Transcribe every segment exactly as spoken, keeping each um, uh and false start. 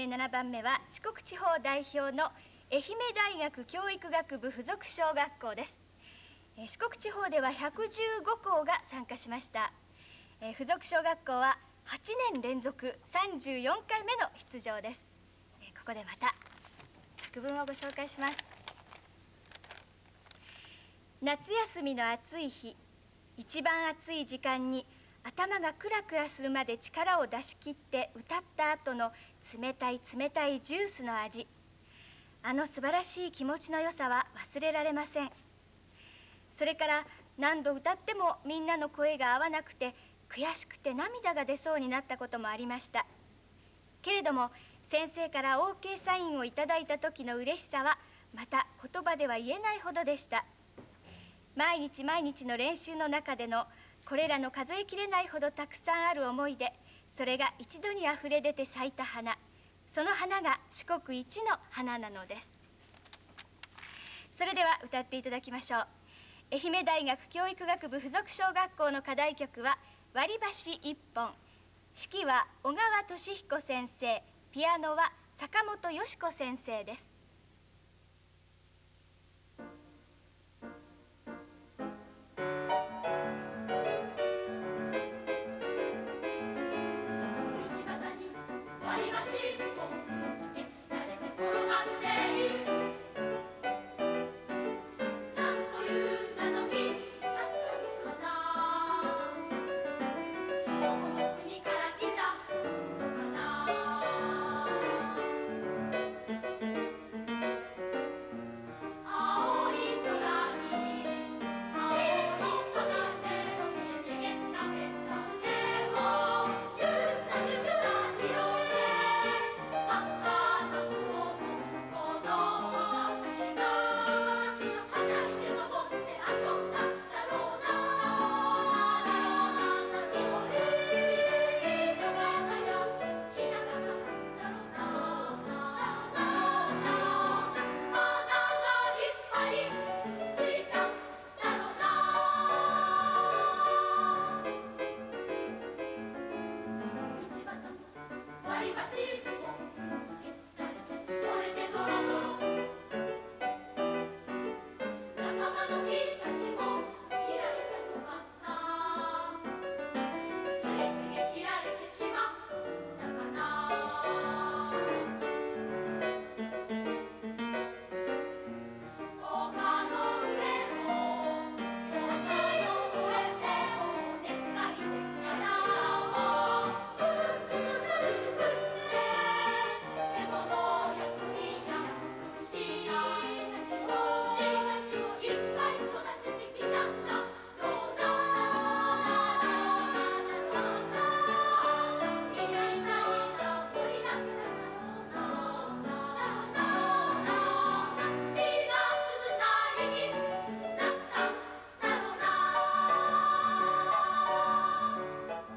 名ななばんめは四国地方代表の愛媛大学教育学部附属小学校です。四国地方ではひゃくじゅうごこうが参加しました。附属小学校ははちねん連続さんじゅうよんかいめの出場です。ここでまた作文をご紹介します。夏休みの暑い日、一番暑い時間に頭がクラクラするまで力を出し切って歌った後の冷たい冷たいジュースの味、あの素晴らしい気持ちの良さは忘れられません。それから何度歌ってもみんなの声が合わなくて悔しくて涙が出そうになったこともありました。けれども先生から オーケー サインをいただいた時の嬉しさはまた言葉では言えないほどでした。毎日毎日の練習の中でのこれらの数えきれないほどたくさんある思いで、それが一度にあふれ出て咲いた花、その花が四国一の花なのです。それでは歌っていただきましょう。愛媛大学教育学部附属小学校の課題曲は割り箸一本、指揮は小川俊彦先生、ピアノは坂本よし子先生です。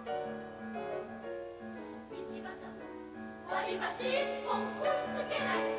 割り箸一本くっつけられ